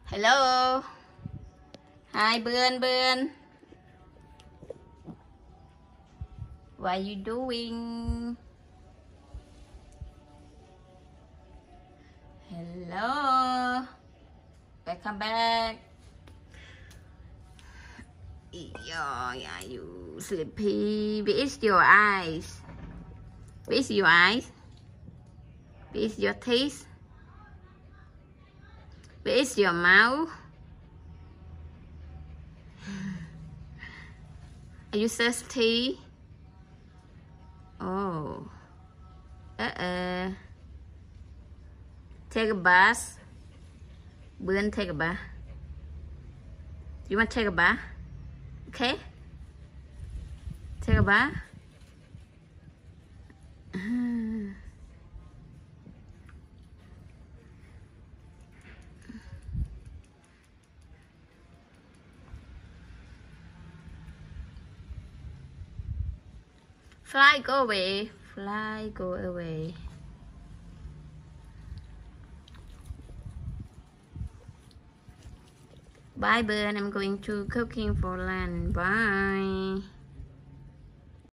Hello. Hi, Bren. What are you doing? Hello. Welcome back. Yeah, you sleepy. Where is your eyes? Where is your eyes? Where is your teeth? Where is your mouth? Are you thirsty? Oh. Take a bath. Bren, take a bath. You want to take a bath? Okay? Take a bath. Fly, go away. Fly, go away. Bye, Bren. I'm going to cooking for lunch. Bye.